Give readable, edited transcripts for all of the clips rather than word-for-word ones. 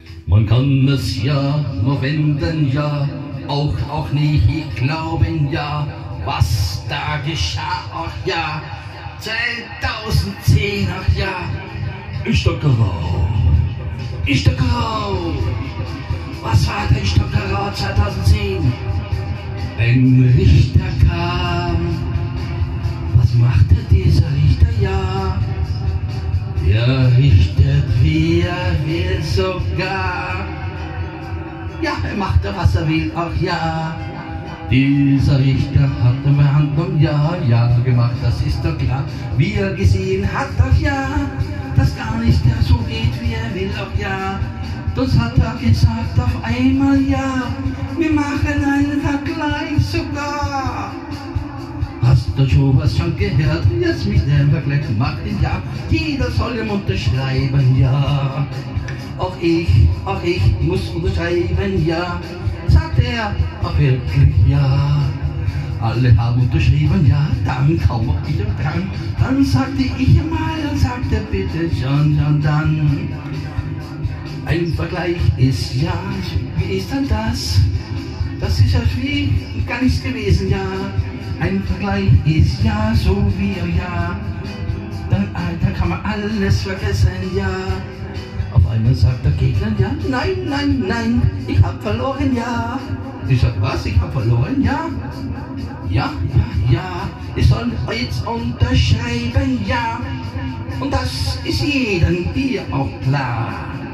Man kann es ja nur wenden, ja, auch nicht glauben, ja, was da geschah, ach ja, 2010, ach ja, ist doch grau, ist doch grau. Was war denn Stockerau 2010? Ein Richter kam. Was machte dieser Richter? Ja, der richtet, wie er will sogar. Ja, er machte, was er will, ach ja. Dieser Richter hat eine Behandlung, ja, gemacht, das ist doch klar. Wie er gesehen hat, ach ja, dass gar nicht der so geht, wie er will, ach ja. Das hat er gesagt auf einmal, ja, wir machen einen Vergleich sogar. Hast du schon was schon gehört? Jetzt mich der Vergleich macht, ja, jeder soll ihm unterschreiben, ja. Auch ich muss unterschreiben, ja, sagt er, auch wirklich, ja. Alle haben unterschrieben, ja, dann kaum auch wieder dran. Dann sagte ich mal, dann sagte bitte schon, dann. Ein Vergleich ist, ja, wie ist denn das? Das ist ja wie gar nichts gewesen, ja. Ein Vergleich ist, ja, so wie, ja. Dann kann man alles vergessen, ja. Auf einmal sagt der Gegner, ja, nein, ich hab verloren, ja. Ich sag, was, ich hab verloren, ja. Ja, ich soll jetzt unterschreiben, ja. Und das ist jedem hier auch klar.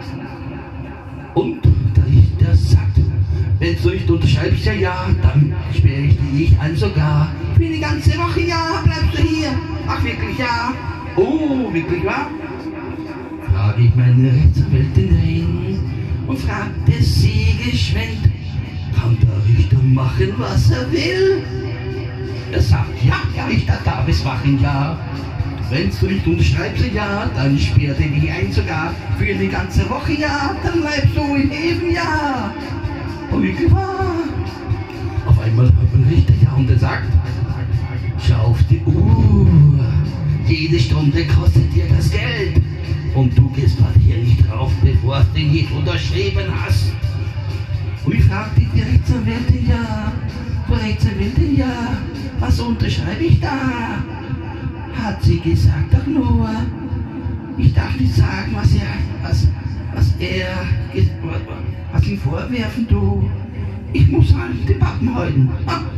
Und der Richter sagt, wenn du nicht unterschreibst, ja, dann sperre ich dich ein sogar. Für die ganze Woche, ja, bleibst du hier. Ach, wirklich, ja. Oh, wirklich, wahr? Frage ich meine Rechtsanwältin hin und fragte sie geschwind, kann der Richter machen, was er will? Er sagt, ja, Herr Richter darf es machen, ja. Wenn du nicht unterschreibst, ja, dann sperrt er dich ein sogar für die ganze Woche, ja, dann bleibst du im Leben, ja. Und wirklich wahr. Auf einmal hört man Richter, ja, und er sagt, schau auf die Uhr, jede Stunde kostet dir das Geld. Und du gehst mal hier nicht drauf, bevor du den nicht unterschrieben hast. Und ich fragte die Rechtsanwältin, ja, Frau Rechtsanwältin, ja, was unterschreibe ich da? Hat sie gesagt, doch nur, ich darf nicht sagen, was ihm vorwerfen, du. Ich muss halt den Pappen halten.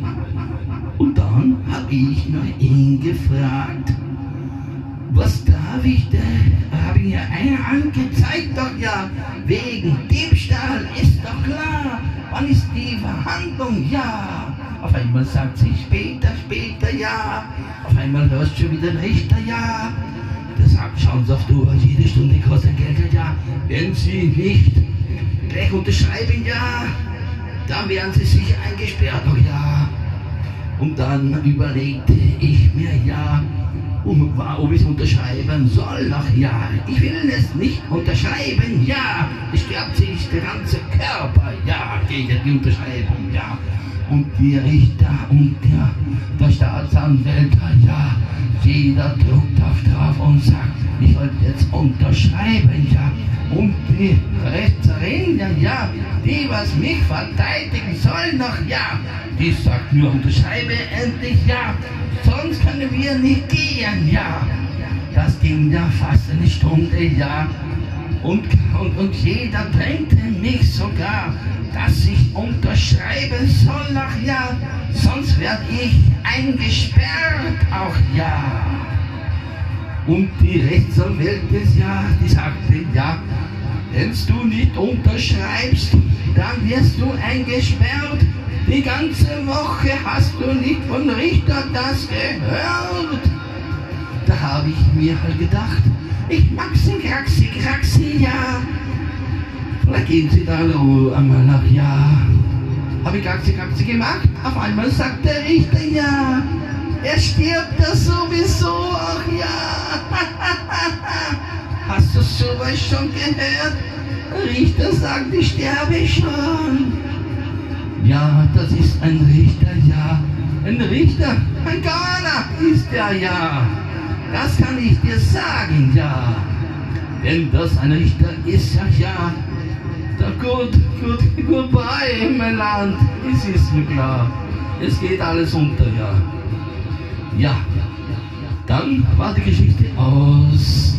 Und dann habe ich noch ihn gefragt, was darf ich denn? Habe ich ja einer angezeigt, doch ja, wegen Diebstahl, ist doch klar. Wann ist die Verhandlung? Ja. Auf einmal sagt sie später, ja. Auf einmal hörst du schon wieder ein Richter, ja. Der sagt, schauen Sie auf die Uhr, jede Stunde kostet Geld, ja. Wenn Sie nicht gleich unterschreiben, ja, dann werden Sie sicher eingesperrt, oh ja. Und dann überlegte ich mir, ja, ob ich es unterschreiben soll, ach ja, ich will es nicht unterschreiben, ja. Es stört sich der ganze Körper, ja, gegen die Unterschreibung, ja. Und die Richter und der Staatsanwälter, ja, jeder druckt drauf und sagt, ich soll jetzt unterschreiben, ja. Und die Richterin, ja, die was mich verteidigen soll noch, ja, die sagt nur, unterschreibe endlich, ja, sonst können wir nicht gehen, ja. Das ging ja fast eine Stunde, ja. Und jeder drängte mich sogar, dass ich unterschreiben soll, ach ja, sonst werd ich eingesperrt, auch ja. Und die Rechtsanwältin, ja, die sagte, ja, wenn du nicht unterschreibst, dann wirst du eingesperrt. Die ganze Woche hast du nicht von Richter das gehört. Da habe ich mir halt gedacht, ich mag's in Kraxi, ja. Da gehen sie da einmal nach, ja. Habe ich Kraxi gemacht? Auf einmal sagt der Richter, ja. Er stirbt ja sowieso, ach ja. Hast du sowas schon gehört? Der Richter sagt, ich sterbe schon. Ja, das ist ein Richter, ja. Ein Richter, ein Ghana ist er, ja. Das kann ich dir sagen, ja. Wenn das ein Richter ist, ja, Goodbye, mein Land. Es ist mir klar. Es geht alles unter, ja. Ja. Dann war die Geschichte aus.